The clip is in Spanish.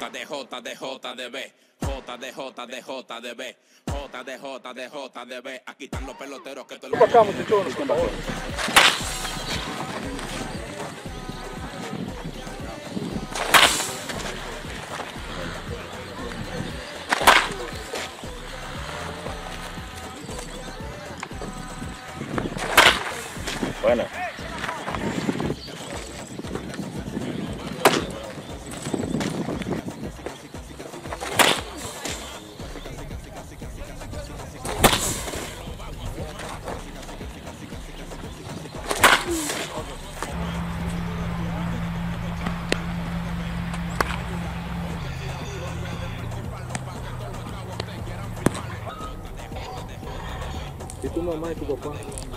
JDB, JDB, JDB. Aquí están los peloteros que todo el Acá, muchachones, por favor. Bueno. ¿Y tu mamá y tu papá?